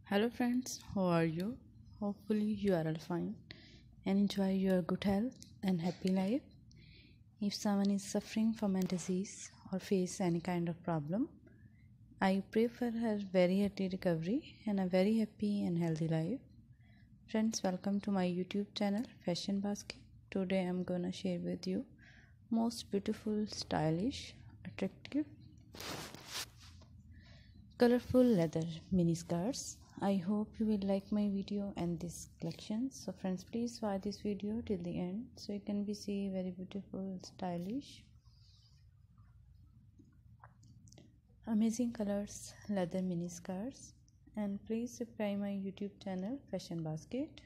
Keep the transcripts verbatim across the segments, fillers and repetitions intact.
Hello friends, how are you? Hopefully you are all fine and enjoy your good health and happy life. If someone is suffering from a disease or face any kind of problem, I pray for her very healthy recovery and a very happy and healthy life. Friends, welcome to my YouTube channel Fashion Basket. Today I'm gonna share with you most beautiful, stylish, attractive, colorful leather mini skirts. I hope you will like my video and this collection. So friends, please watch this video till the end so you can be see very beautiful, stylish, amazing colors leather mini skirts. And please subscribe my YouTube channel Fashion Basket.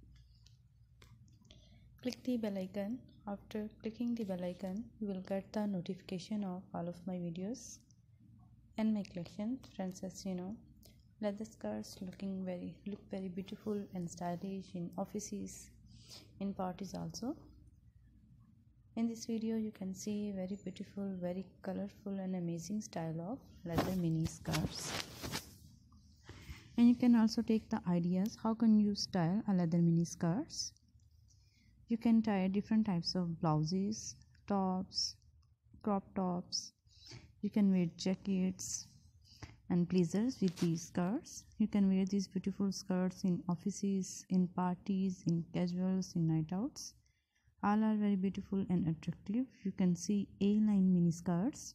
Click the bell icon. After clicking the bell icon, you will get the notification of all of my videos and my collection. Friends, as you know, leather skirts looking very look very beautiful and stylish in offices, in parties also. In this video you can see very beautiful, very colorful and amazing style of leather mini skirts, and you can also take the ideas how can you style a leather mini skirts. You can tie different types of blouses, tops, crop tops. You can wear jackets and blazers with these skirts. You can wear these beautiful skirts in offices, in parties, in casuals, in night outs. All are very beautiful and attractive. You can see A-line mini skirts,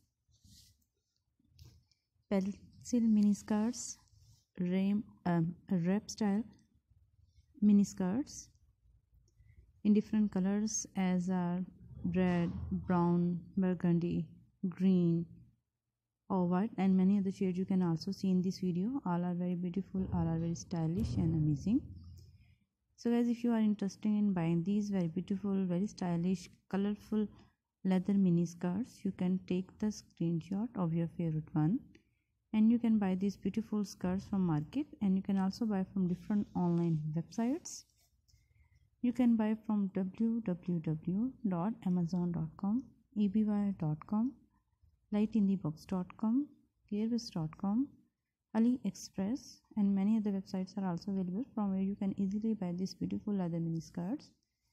pencil mini skirts, ram, um, wrap style mini skirts in different colors as are red, brown, burgundy, green, or white, and many other shades you can also see in this video. All are very beautiful, all are very stylish and amazing. So guys, if you are interested in buying these very beautiful, very stylish, colorful leather mini skirts, you can take the screenshot of your favorite one and you can buy these beautiful skirts from market, and you can also buy from different online websites. You can buy from w w w dot amazon dot com, e b y dot com, light in the box dot com, gearbest dot com, AliExpress, and many other websites are also available from where you can easily buy these beautiful leather mini skirts.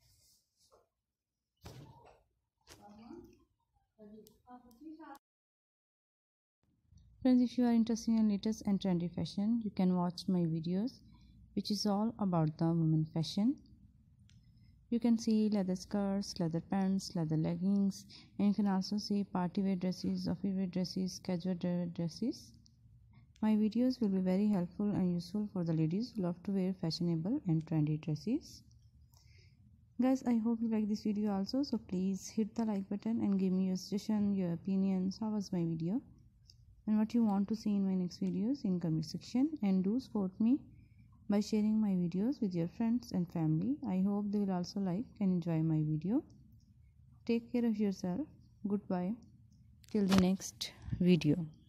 Friends, if you are interested in latest and trendy fashion, you can watch my videos which is all about the women fashion. You can see leather skirts, leather pants, leather leggings, and you can also see party wear dresses, office wear dresses, casual dresses. My videos will be very helpful and useful for the ladies who love to wear fashionable and trendy dresses. Guys, I hope you like this video also, so please hit the like button and give me your suggestion, your opinions, how was my video and what you want to see in my next videos in comment section, and do support me by sharing my videos with your friends and family. I hope they will also like and enjoy my video. Take care of yourself. Goodbye till the next video.